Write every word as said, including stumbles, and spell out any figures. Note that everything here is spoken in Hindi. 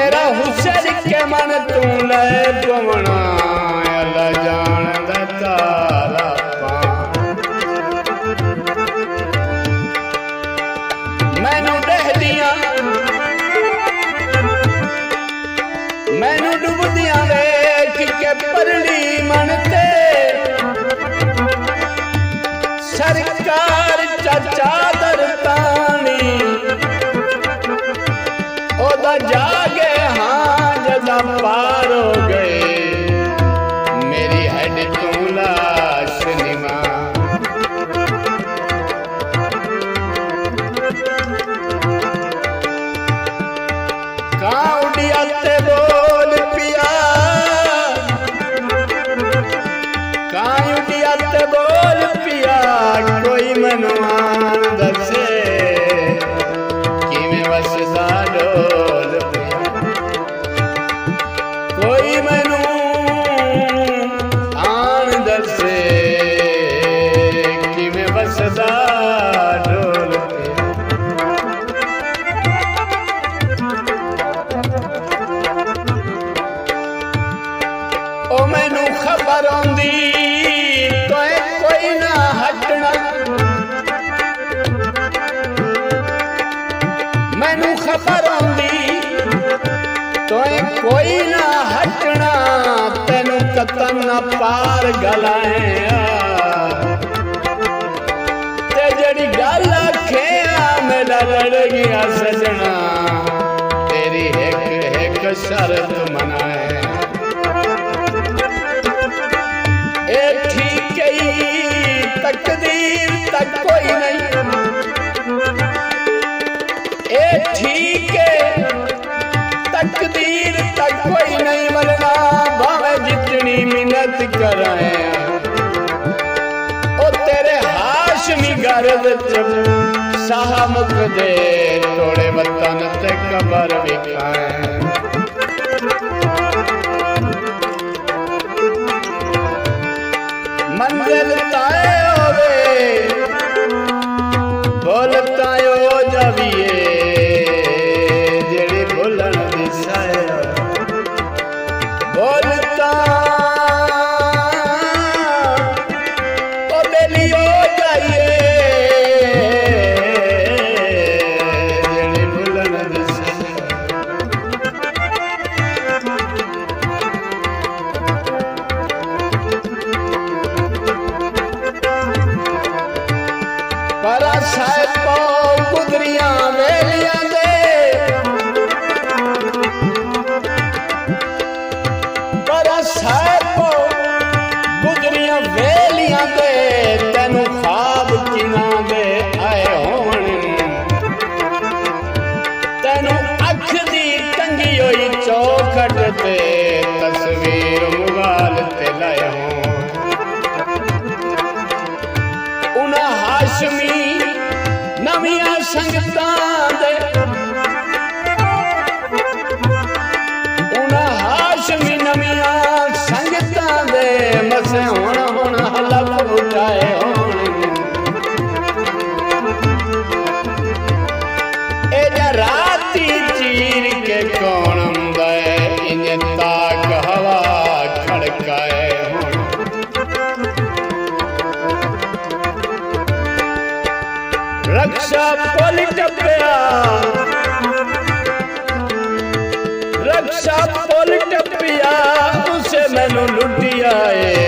मेरा हुसैन के मन तू ले पवना अल्लाह जान दा तारा मैनू डहदियां मैनू डुबदियां वेख के परली मन ते सरकार चाचा दरतानी ओदा जागे हाँ जदा पार हो गए मेरी हड तू लाश निमा कां उड़िया ते बोल पिया कां उड़िया ते बोल पिया कोई मनवान दसे किवें वसदा डोल कोई मैनू आन दसे किवें वसदा डोल ओ मैनू खबर आंदी तो कोई ना हटना मैनू खबर आंदी तो कोई ना हटना तेनू कतन ना पार गलाया ते जड़ी गल आखिया मेरा लड़ गया सजना तेरी एक एक शर्त मनाए ए ठीक ही तकदीर तक कोई नहीं ए ठीक है तकदीर तक कोई नहीं मरना भावे जितनी मिन्नत कराए ओ तेरे हाशमी गर्द साह मुख दे थोड़े वतन ते कबर विखाए मंजिल ताए होवे बोलता हो जाविए जेड़ी बोलन दिसाए बोलता ओ बेली हो जाइए जेड़ी बोलन दिसाए परा साहिब पाओ गुदरियां वेलियां दे परा साहिब पाओ गुदरियां वेलियां दे तेनू ख्वाब किना दे आए होण तेनू अख दी टंगी होई चौखट ते तस्वीर मुगाल ते लाए होण उन्हां हाशमी नवियां संगतां दे उन्हां हाशमी नवियां संगतां दे मसे हुण हुण हलफ उठाए होण ए राती चीर के कौन आंदा इंज ताक हवा खड़काए रक्षा पुल टपया रक्षा पुल टपया उसे मैनू लुटिया है